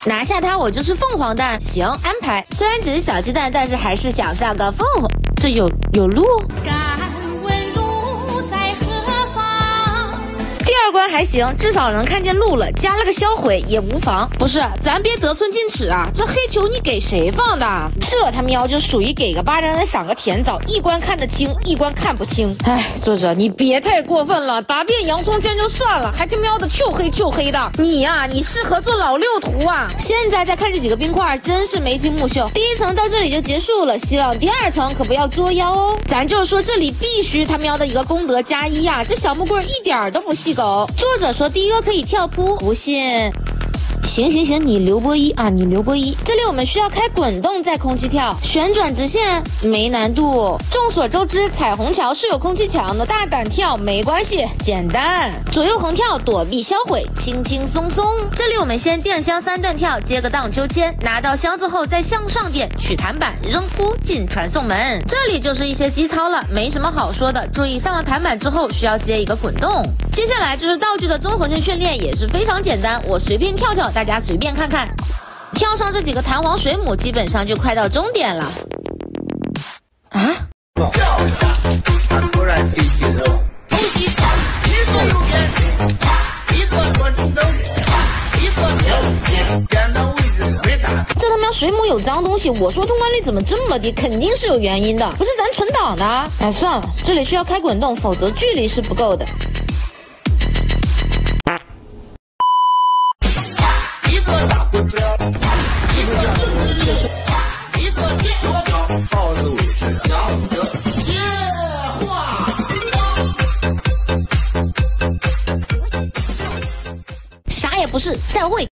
拿下它我就是凤凰蛋，行，安排。虽然只是小鸡蛋，但是还是想上个凤凰。这有路。 敢问路在何方？ 第二关还行，至少能看见路了，加了个销毁也无妨。不是，咱别得寸进尺啊！这黑球你给谁放的？这他喵就属于给个巴掌再赏个甜枣，一关看得清，一关看不清。哎，作者你别太过分了，答辩洋葱圈就算了，还他喵的就黑的。你呀，你适合做老六图啊！现在再看这几个冰块，真是眉清目秀。第一层到这里就结束了，希望第二层可不要作妖哦。咱就说这里必须他喵的一个功德加1呀，这小木棍一点都不细狗。作者说第一个可以跳扑，不信。行，你刘波一啊，你刘波一。这里我们需要开滚动再空气跳，旋转直线没难度。众所周知，彩虹桥是有空气墙的，大胆跳没关系，简单。左右横跳，躲避销毁，轻轻松松。这里我们先电箱3段跳，接个荡秋千，拿到箱子后再向上点，取弹板，扔扑进传送门。这里就是一些基操了，没什么好说的。注意上了弹板之后需要接一个滚动。接下来就是道具的综合性训练，也是非常简单，我随便跳跳，大家随便看看。跳上这几个弹簧水母，基本上就快到终点了。啊！突然心情热，东西一个右边，一个左中正，一个右边，边的位置回答。这他妈水母有脏东西，我说通关率怎么这么低？肯定是有原因的，不是咱存档的。哎，算了，这里需要开滚动，否则距离是不够的。